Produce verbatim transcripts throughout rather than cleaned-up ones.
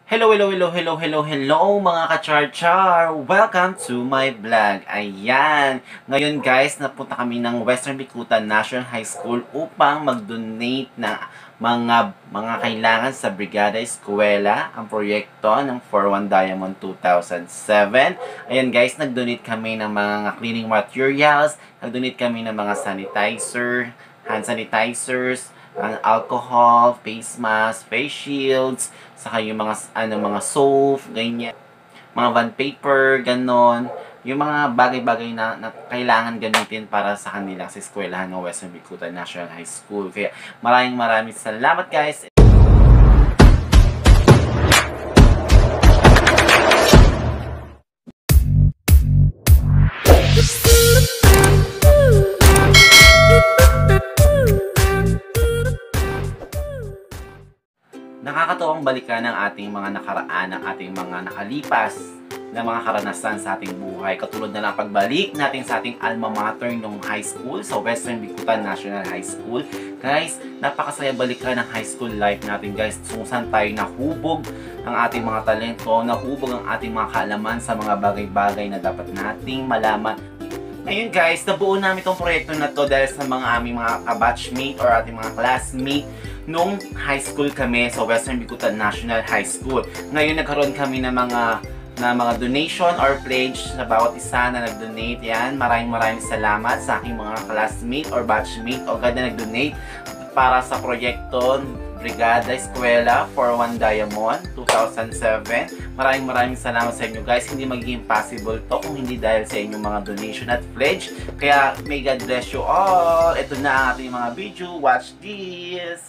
Hello, hello, hello, hello, hello, hello mga ka-char-char! Welcome to my vlog. Ayan! Ngayon guys, napunta kami ng Western Bicutan National High School upang mag-donate ng mga mga kailangan sa Brigada Eskwela, ang proyekto ng four one Diamond two thousand seven. Ayan guys, nag-donate kami ng mga cleaning materials, nag-donate kami ng mga sanitizer, hand sanitizers, ang alcohol, face mask, face shields, saka yung mga ano mga soap, ganyan, mga van paper, ganon, yung mga bagay-bagay na, na kailangan gamitin para sa kanila sa eskwelahan ng Western Bicutan National High School. Kaya maraming maraming salamat guys. Nakakatuwang balikan ng ating mga nakaraan, ng ating mga nakalipas na mga karanasan sa ating buhay. Katulad na lang pagbalik natin sa ating alma mater nung high school, sa Western Bicutan National High School. Guys, napakasaya balikan ng high school life natin guys. Kung saan tayo nahubog ang ating mga talento, nahubog ang ating mga kaalaman sa mga bagay-bagay na dapat nating malaman. Ngayon guys, nabuo namin itong proyekto na to dahil sa mga aming mga kabatchmate or ating mga classmate nung high school kami sa Western Bicutan National High School. Ngayon nagkaroon kami ng mga na mga donation or pledge sa bawat isa na nag-donate. Yan, maraming maraming salamat sa aking mga classmate or batchmate o ganda nag-donate para sa proyekto Brigada Eskwela four one Diamond two thousand seven. Maraming maraming salamat sa inyo guys. Hindi magiging possible to kung hindi dahil sa inyong mga donation at pledge. Kaya may God bless you all. Ito na ang ating mga video. Watch this!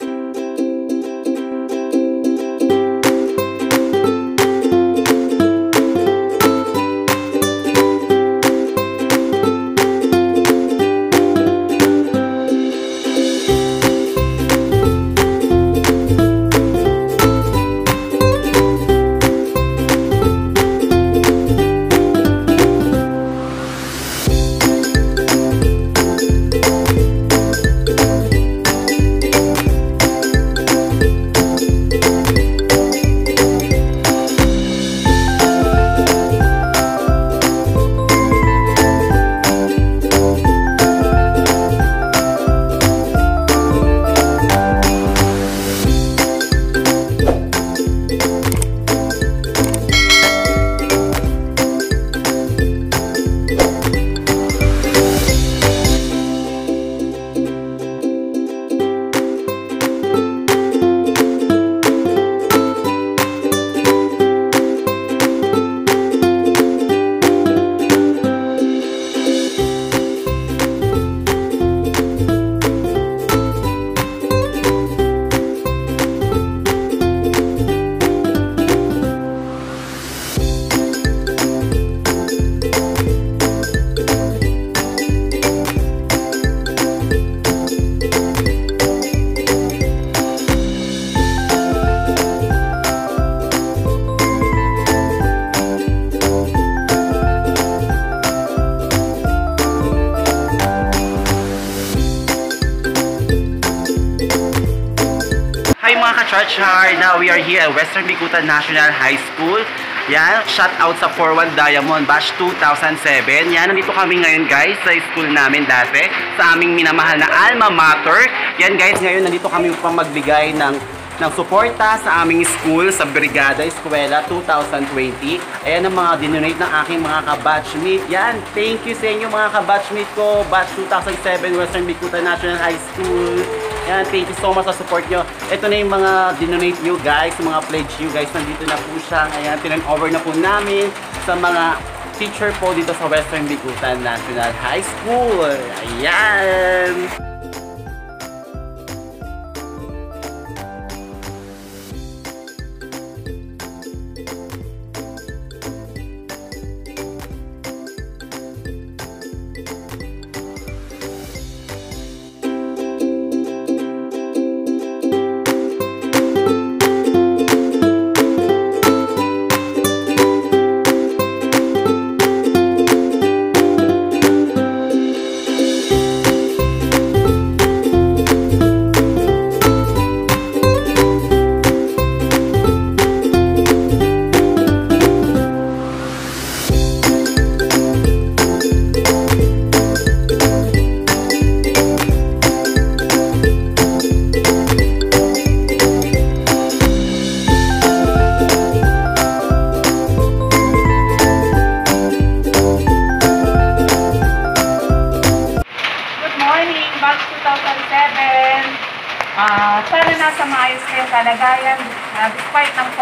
Char, now we are here at Western Bicutan National High School. Yan, shout out sa four one Diamond Batch two thousand seven. Yan, nandito kami ngayon guys sa school namin dati, sa aming minamahal na alma mater. Yan guys, ngayon nandito kami upang magbigay ng ng suporta sa aming school sa Brigada Eskwela two thousand twenty. Ayan ang mga dinonate ng aking mga kabatchmate. Yan, thank you sa inyo mga kabatchmate ko, Batch two thousand seven Western Bicutan National High School. Yan, thank you so much sa support nyo. Ito na yung mga dinonate nyo guys, mga pledge nyo guys. Nandito na po siya. Ayan, tinan-over na po namin sa mga teacher po dito sa Western Bicutan National High School. Ayan!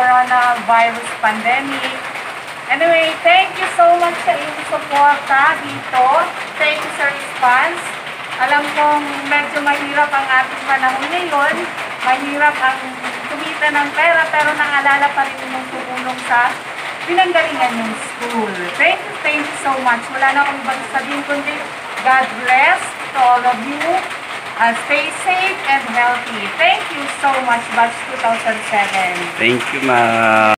coronavirus pandemic. Anyway, thank you so much sa inyong suporta dito. Thank you sa response. Alam kong medyo mahirap ang ating panahon ngayon. Mahirap ang kumita ng pera, pero naalala pa rin yung tumulong sa pinanggalingan ng school. Thank you, thank you so much. Wala na akong ibang sabihin kundi God bless to all of you. Uh, stay safe and healthy. Thank you so much, Batch two thousand seven. Thank you, ma.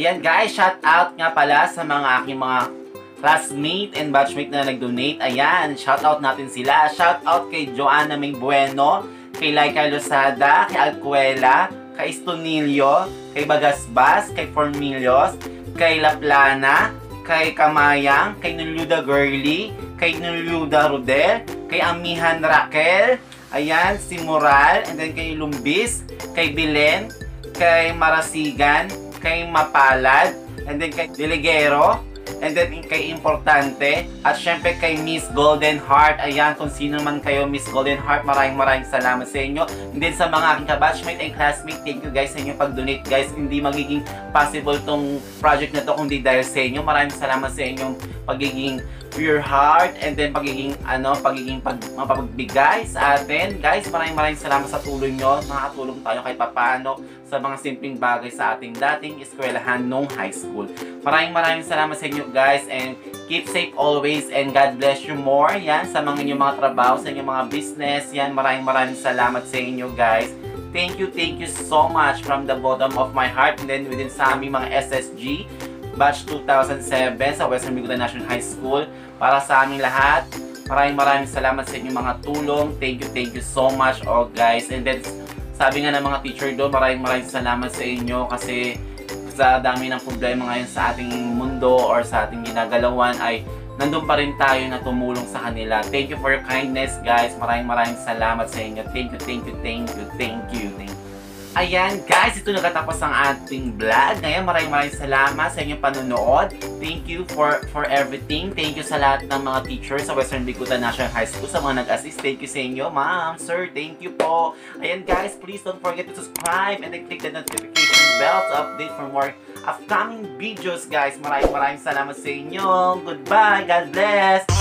Ayan guys, shout out nga pala sa mga aking mga classmate and batchmate na nag-donate. Ayan, shout out natin sila. Shout out kay Joanna May Bueno, kay Laika Losada, kay Alcuela, kay Estonilio, kay Bagasbas, kay Formilios, kay Laplana, kay Kamayang, kay Nuluda Girly, kay Nuluda Rodel, kay Amihan Raquel, ayan, si Moral, and then kay Lumbis, kay Bilen, kay Marasigan, kay Mapalad, and then kay Deligero, and then kay Importante, at syempre kay Miss Golden Heart. Ayan, kung sino man kayo, Miss Golden Heart, maraming maraming salamat sa inyo. And then sa mga aking kabatchmate and classmate, thank you guys sa inyo pag-donate guys. Hindi magiging possible tong project na to kung di dahil sa inyo. Maraming salamat sa inyong pagiging pure heart, and then pagiging ano, pagiging pag, mapagbigay sa atin. Guys, maraming maraming salamat sa tulong nyo. Nakakatulong tayo kahit papaano sa mga simpleng bagay sa ating dating eskwelahan nung high school. Maraming maraming salamat sa inyo guys, and keep safe always, and God bless you more. Yan, sa mga inyong mga trabaho, sa inyong mga business. Yan, maraming maraming salamat sa inyo guys. Thank you, thank you so much from the bottom of my heart. And then within sa aming mga S S G Batch two thousand seven sa Western Bigutan National High School, para sa aming lahat, maraming maraming salamat sa inyong mga tulong. Thank you, thank you so much all guys. And then sabi nga ng mga teacher doon, maraming maraming salamat sa inyo kasi sa dami ng problema ngayon sa ating mundo or sa ating ginagalawan ay nandun pa rin tayo na tumulong sa kanila. Thank you for your kindness guys. Maraming maraming salamat sa inyo. Thank you, thank you, thank you, thank you, thank you. Ayan guys, ito nagatapos ang ating vlog. Ngayon, maraming maraming salamat sa inyong panonood. Thank you for for everything. Thank you sa lahat ng mga teachers sa Western Bigutan National High School, sa mga nag-assist. Thank you sa inyo, ma'am, sir. Thank you po. Ayan guys, please don't forget to subscribe and then click the notification bell to update for more upcoming videos guys. Maraming maraming salamat sa inyo. Goodbye. God bless.